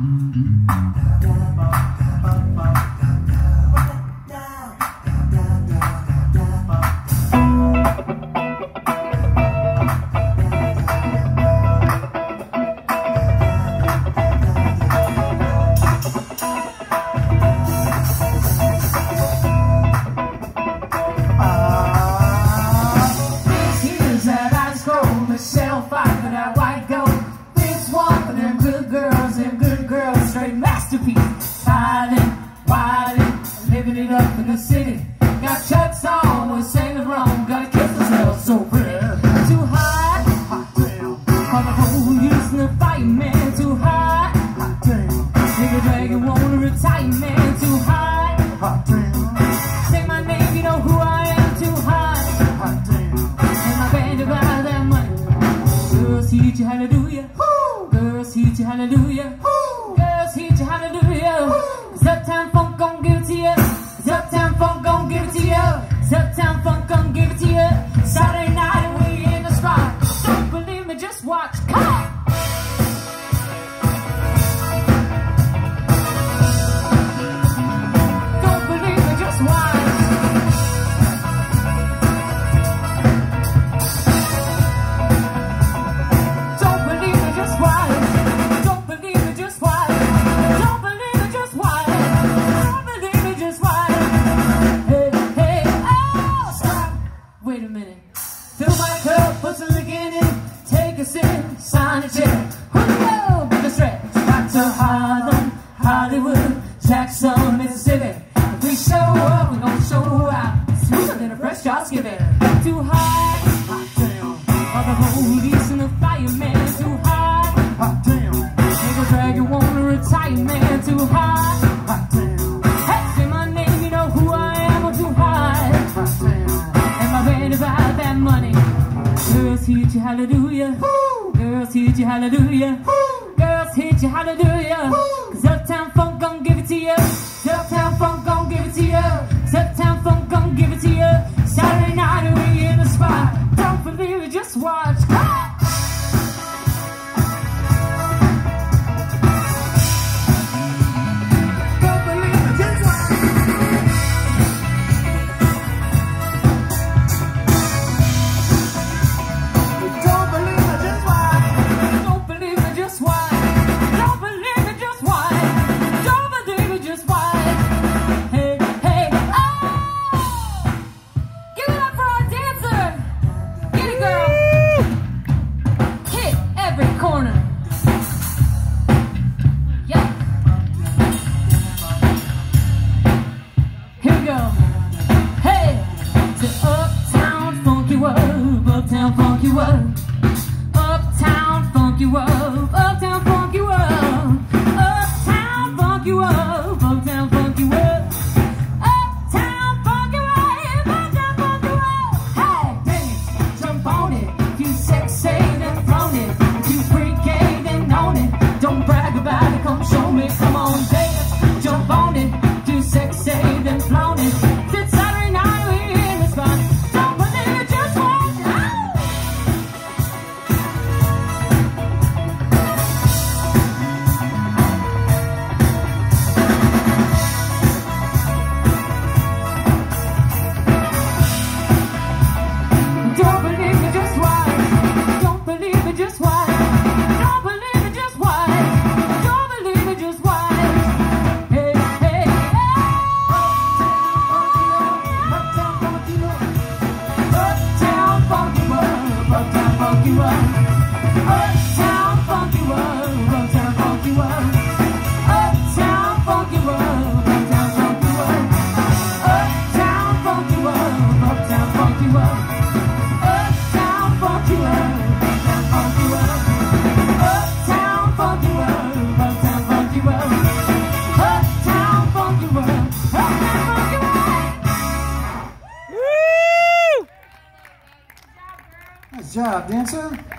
Myself out for that white gold. This one for them good girls, straight masterpiece. Wildin', living it up in the city. Got chucks on with Saint Laurent, gotta kiss myself so pretty. Too high, hot damn. Call the police and the fireman. Too high, hot damn. Nigga dragon wanna retire, man. Too high, hot damn. Say my name, you know who I am. Too high, hot damn. And my band about that money. Girls hit you hallelujah, woo. Girls hit you hallelujah, woo. Girls hit you hallelujah, woo. 'Cause Uptown Funk gon' give it to you. 'Cause Uptown Funk gon' give it to you. 'Cause Uptown Funk gon' give it to you. Saturday night and we in the spot. Don't believe me, just watch. Come on. Don't believe me, just watch. Wait a minute. Fill my cup, put some liquor in it. Take a sip, sign a check. Julio, big stretch. Back to Harlem, Hollywood, Jackson, Mississippi. If we show up, we gon' show out. Smoother than a fresh shot skipping. Too high, hot damn. All the police and the fireman. Too high, hot damn. Nigga dragon wanna retire, man. Too high, hot damn. Hey, say my name, you know who I am. I'm too high, hot damn. About that money. Girls hit you hallelujah, woo. Girls hit you hallelujah, woo. Girls hit you hallelujah, woo. 'Cause Uptown Funk gon' give it to you. 'Cause Uptown Funk gon' give it to you. 'Cause Uptown Funk gon' give it to you. Saturday night and we in the spot. Don't believe it, just watch. Uptown funky world, Uptown funky world, Uptown funky world, Uptown funky world, Uptown funky world, Uptown funky world, Uptown funky world. Hey, dance, jump on it. If you sexy, then flown it. If you freaky, then own it. Don't brag about it, come show me. Come on, dance, jump on it. If you sexy, then flown it. It's Saturday night, we in the spot. Don't believe it, just watch. Don't believe me, just watch. Don't believe me, just watch. Don't believe me, just watch. Don't believe me, just watch. Hey, hey, Uptown funky world, Uptown funky world, Uptown funky world, Uptown funky world, Uptown funky world, Uptown funky world, Uptown funky world, Uptown funky world, Uptown funky world. Uptown funky world, Uptown funky world, Uptown funky world, Uptown funky world, Uptown funky world, Uptown funky world. Woo! Nice job, dancer.